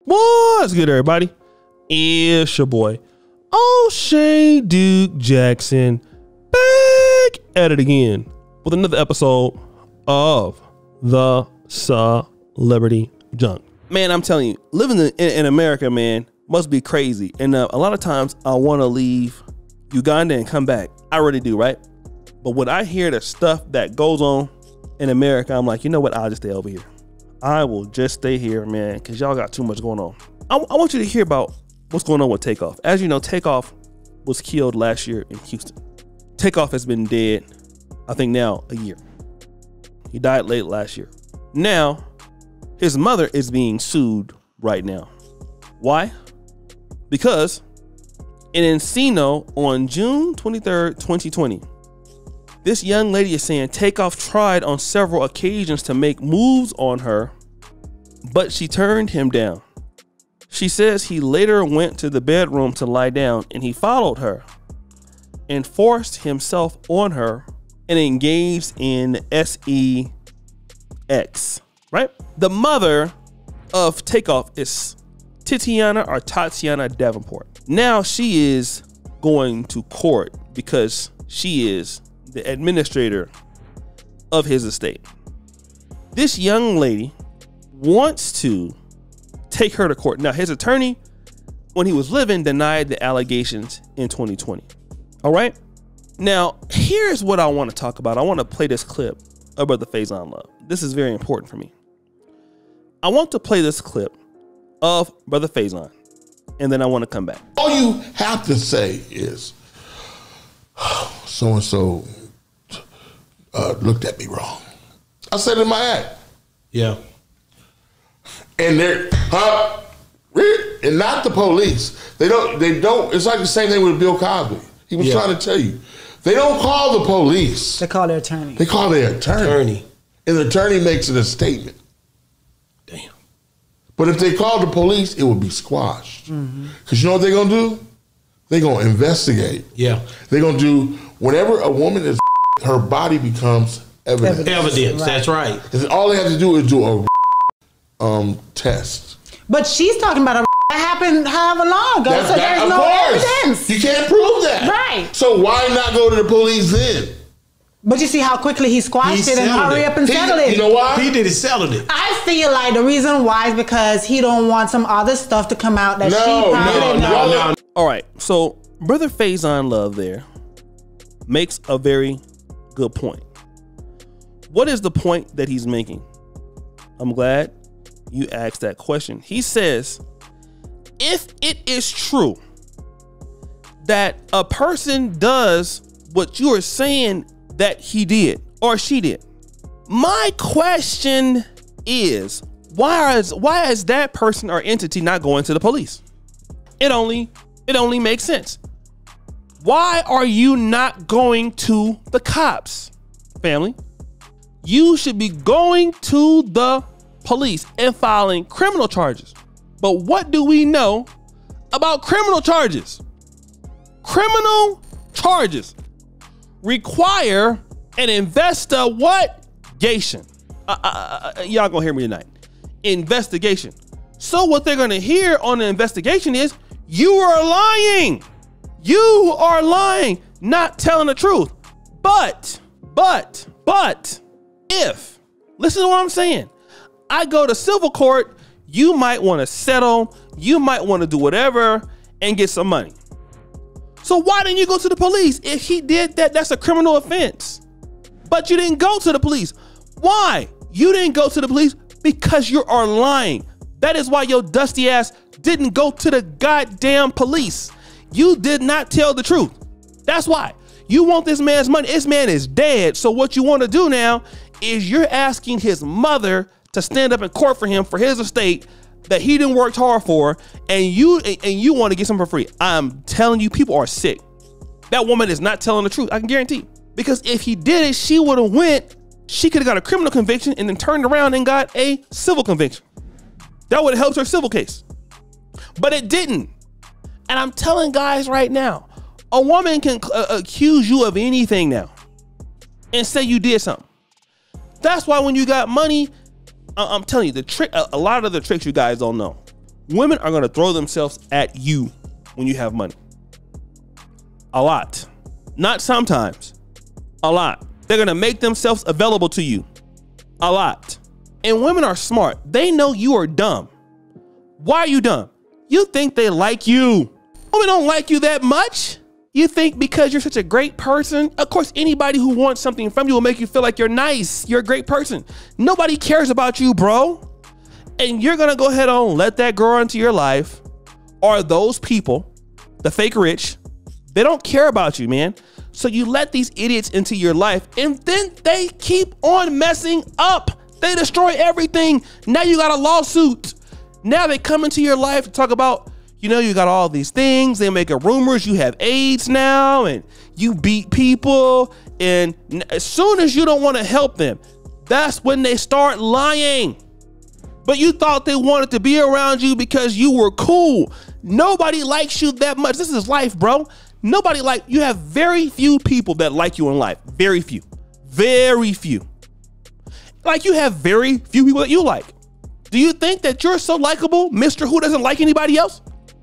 What's good, everybody? It's your boy, O'Shea Duke Jackson, back at it again with another episode of the Celebrity Junk. Man, I'm telling you, living in America, man, must be crazy. And a lot of times I want to leave Uganda and come back. I really do, right? But when I hear the stuff that goes on in America, I'm like, you know what? I'll just stay over here. I will just stay here, man, because y'all got too much going on. I want you to hear about what's going on with TakeOff. As you know, TakeOff was killed last year in Houston. TakeOff has been dead, I think now, a year. He died late last year. Now, his mother is being sued right now. Why? Because in Encino on June 23rd, 2020, this young lady is saying TakeOff tried on several occasions to make moves on her, but she turned him down. She says he later went to the bedroom to lie down and he followed her and forced himself on her and engaged in SEX, right? The mother of TakeOff is Titiana Davenport. Now she is going to court because she is the administrator of his estate. This young lady wants to take her to court. Now, his attorney, when he was living, denied the allegations in 2020. All right. Now, here's what I want to talk about. I want to play this clip of Brother Faison Love. This is very important for me. I want to play this clip of Brother Faison, and then I want to come back. All you have to say is, so-and-so looked at me wrong. I said it in my act. Yeah. And they're, and not the police. They don't, it's like the same thing with Bill Cosby. He was trying to tell you. They don't call the police. They call their attorney. They call their attorney. And the attorney makes it a statement. Damn. But if they call the police, it would be squashed. Because you know what they're going to do? They're going to investigate. Yeah. They're going to do, whenever a woman is, her body becomes evidence. Evidence, right. That's right. And all they have to do is do a test. But she's talking about a that happened however long ago, so there's no evidence. You can't prove that. Right. So why not go to the police then? But you see how quickly he squashed it and hurry up and settle it. You know why? He did it, settled it. I feel like the reason why is because he don't want some other stuff to come out that she probably no. All right, so Brother Faison Love there makes a very good point. What is the point that he's making? I'm glad you asked that question. He says, if it is true that a person does what you are saying that he did or she did, my question is, why is that person or entity not going to the police? It only makes sense. Why are you not going to the cops, family? You should be going to the police and filing criminal charges. But what do we know about criminal charges? Criminal charges require an investigation. Y'all gonna hear me tonight. Investigation. So what they're gonna hear on the investigation is, you are lying. You are lying, not telling the truth. But, if, listen to what I'm saying, I go to civil court, you might want to settle, you might want to do whatever and get some money. So why didn't you go to the police? If he did that, that's a criminal offense. But you didn't go to the police. Why? You didn't go to the police because you are lying. That is why your dusty ass didn't go to the goddamn police. You did not tell the truth. That's why. You want this man's money. This man is dead. So what you want to do now is you're asking his mother to stand up in court for him for his estate that he didn't work hard for, and you want to get something for free. I'm telling you, people are sick. That woman is not telling the truth. I can guarantee. Because if he did it, she would have went. She could have got a criminal conviction and then turned around and got a civil conviction. That would have helped her civil case. But it didn't. And I'm telling guys right now, a woman can accuse you of anything now and say you did something. That's why when you got money, I'm telling you, the trick, a lot of the tricks you guys don't know. Women are going to throw themselves at you when you have money. A lot. Not sometimes. A lot. They're going to make themselves available to you. A lot. And women are smart. They know you are dumb. Why are you dumb? You think they like you. Women don't like you that much. You think because you're such a great person. Of course, anybody who wants something from you will make you feel like you're nice. You're a great person. Nobody cares about you, bro. And you're going to go ahead and let that girl into your life, or those people, the fake rich, they don't care about you, man. So you let these idiots into your life, and then they keep on messing up. They destroy everything. Now you got a lawsuit. Now they come into your life to talk about, you know, you got all these things. They make rumors you have AIDS now and you beat people. And as soon as you don't want to help them, that's when they start lying. But you thought they wanted to be around you because you were cool. Nobody likes you that much. This is life, bro. Nobody you have very few people that like you in life. Very few. Very few. Like you have very few people that you like. Do you think that you're so likable, Mr. Who doesn't like anybody else?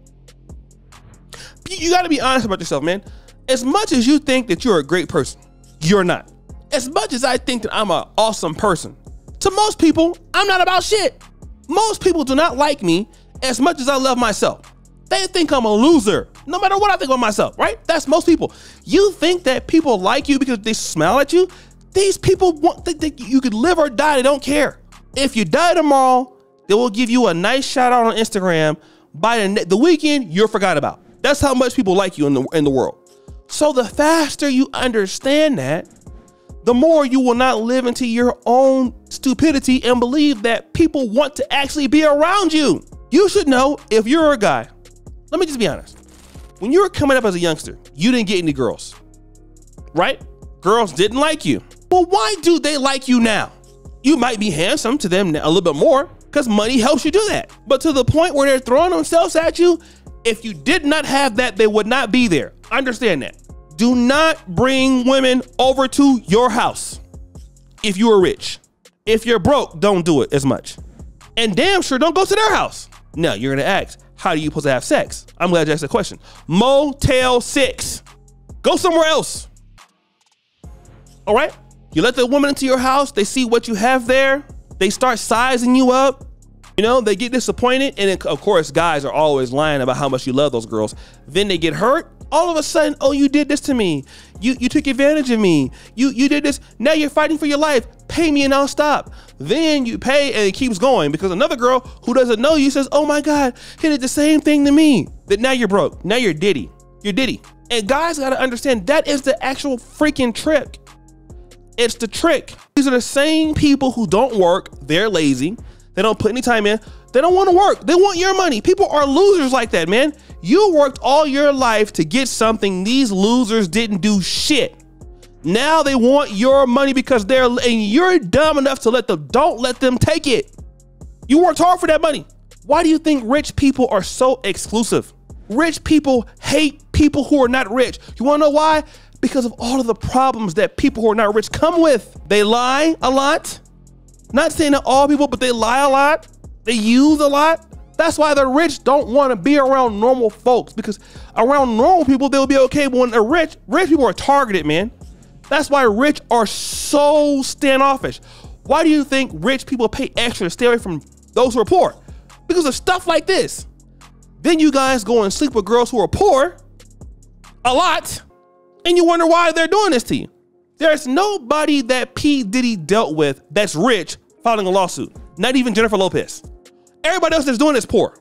You got to be honest about yourself, man. As much as you think that you're a great person, you're not. As much as I think that I'm an awesome person, to most people, I'm not about shit. Most people do not like me as much as I love myself. They think I'm a loser, no matter what I think about myself, right? That's most people. You think that people like you because they smile at you? These people think you could live or die. They don't care. If you die tomorrow, they will give you a nice shout out on Instagram. By the weekend, you're forgot about. That's how much people like you in the world. So the faster you understand that, the more you will not live into your own stupidity and believe that people want to actually be around you. You should know if you're a guy. Let me just be honest. When you were coming up as a youngster, you didn't get any girls, right? Girls didn't like you. But why do they like you now? You might be handsome to them a little bit more because money helps you do that. But to the point where they're throwing themselves at you, if you did not have that, they would not be there. Understand that. Do not bring women over to your house if you are rich. If you're broke, don't do it as much. And damn sure don't go to their house. Now you're gonna ask, how are you supposed to have sex? I'm glad you asked that question. Motel 6. Go somewhere else. All right? You let the woman into your house, they see what you have there, they start sizing you up. You know, they get disappointed, and then, of course, guys are always lying about how much you love those girls. Then they get hurt. All of a sudden, oh, you did this to me. You took advantage of me. You did this. Now you're fighting for your life. Pay me and I'll stop. Then you pay, and it keeps going because another girl who doesn't know you says, oh my God, he did the same thing to me. That now you're broke. Now you're Diddy. You're Diddy. And guys got to understand that is the actual freaking trick. It's the trick. These are the same people who don't work. They're lazy. They don't put any time in. They don't want to work. They want your money. People are losers like that, man. You worked all your life to get something. These losers didn't do shit. Now they want your money because and you're dumb enough to don't let them take it. You worked hard for that money. Why do you think rich people are so exclusive? Rich people hate people who are not rich. You want to know why? Because of all of the problems that people who are not rich come with. They lie a lot. Not saying that all people, but they lie a lot. They use a lot. That's why the rich don't want to be around normal folks, because around normal people, they'll be okay. But when they're rich people are targeted, man. That's why rich are so standoffish. Why do you think rich people pay extra to stay away from those who are poor? Because of stuff like this. Then you guys go and sleep with girls who are poor a lot, and you wonder why they're doing this to you. There's nobody that P. Diddy dealt with that's rich filing a lawsuit. Not even Jennifer Lopez. Everybody else that's doing is poor.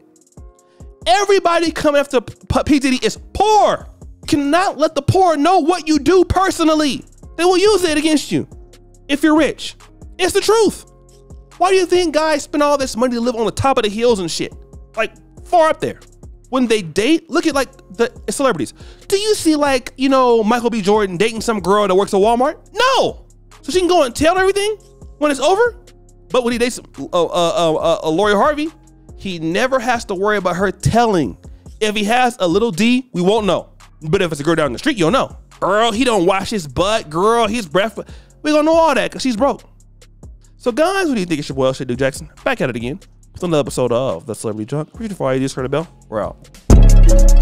Everybody coming after P. Diddy is poor. You cannot let the poor know what you do personally. They will use it against you if you're rich. It's the truth. Why do you think guys spend all this money to live on the top of the hills and shit? Like far up there. When they date, look at like the celebrities. Do you see like, you know, Michael B. Jordan dating some girl that works at Walmart? No. So she can go and tell everything when it's over? But when he dates Lori Harvey, he never has to worry about her telling. If he has a little D, we won't know. But if it's a girl down the street, you'll know. Girl, he don't wash his butt. Girl, his breath. We gonna know all that because she's broke. So guys, what do you think it's your boy Shea Jackson? Back at it again. with another episode of The Celebrity Junk. Before you just heard the bell, we're out.